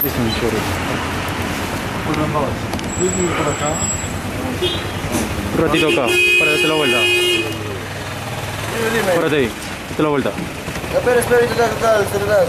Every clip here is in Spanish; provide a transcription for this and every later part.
son choros. Por acá. Un ratito acá, para darte la vuelta. Párate ahí, date la vuelta. Espera, acá, el celular.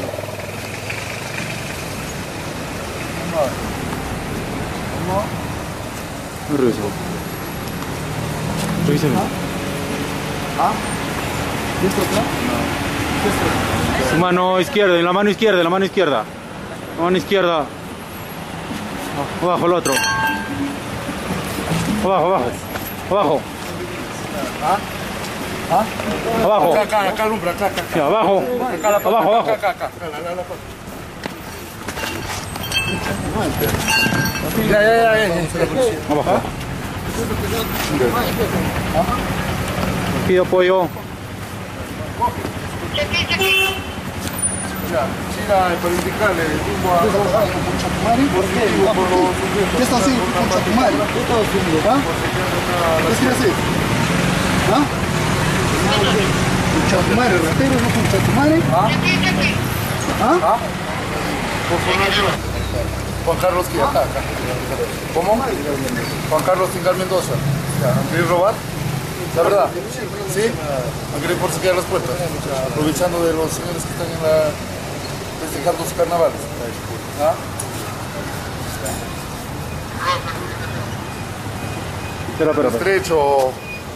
No revisa. Revísame. ¿Ah? ¿Esto acá? No. Su mano izquierda, en la mano izquierda, en la mano izquierda. La mano izquierda. Abajo el otro. Abajo, abajo. Abajo. ¿Ah? ¿Ah? Abajo. Acá, alumbra, acá. Sí, abajo. Abajo, abajo. Acá. Ya. Abajo. Pido apoyo. Mira, para indicarle rumbo a ¿por qué? ¿Qué está así? ¿Qué está haciendo? ¿Ah? ¿Qué está así? ¿Ah? ¿Chatumare? ¿Ratero no con chatumare? ¿Ah? Por favor, Juan Carlos, que acá. ¿Cómo? Juan Carlos Tingal Mendoza. ¿Han querido robar? La verdad, ¿sí? Han querido forcejear las puertas, aprovechando de los señores que están en la festejando sus carnavales. ¿Ah? Espera. Estrecho,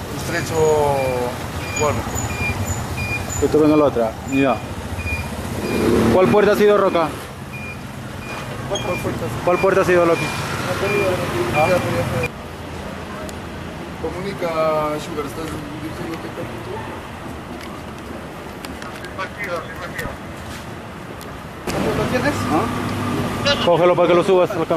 bueno. Esto venga la otra. Ya. ¿Cuál puerta ha sido, Roca? ¿Cuál puerta ha sido, Loki? Comunica, Sugar, ¿estás dirigiéndote acá? ¿Lo tienes? ¿Ah? Cógelo para que lo subas acá.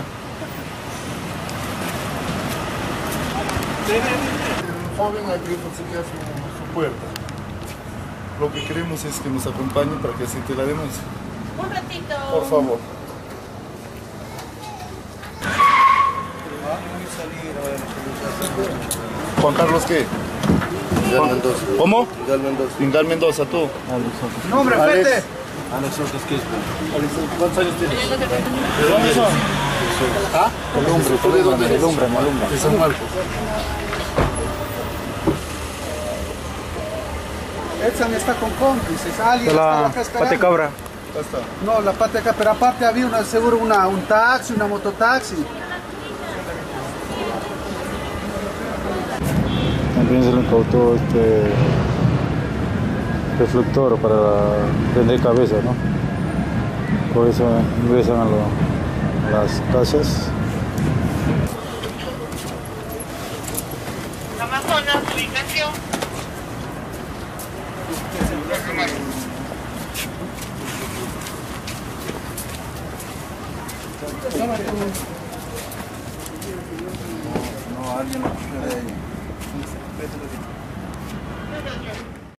El joven ha querido forcejear su puerta. Lo que queremos es que nos acompañe para que asiente la denuncia. Un ratito. Por favor. Juan Carlos, ¿qué? Pingal Mendoza. ¿Cómo? Pingal Mendoza. Pingal Mendoza, tú. Nombre, Alex. frente. Alex Ortiz Quispe. ¿Cuántos años tienes? ¿De dónde son? ¿Ah? ¿Tú de dónde eres? De San Marcos. Edson está con cómplices, alguien La está acá esperando. pate cabra. Acá está. No, la pata acá, pero aparte había seguro un taxi, una mototaxi. También se le incautó reflector para prender cabeza, ¿no? Por eso ingresan a las casas. Amazonas, ubicación. No, alguien lo puso de ahí.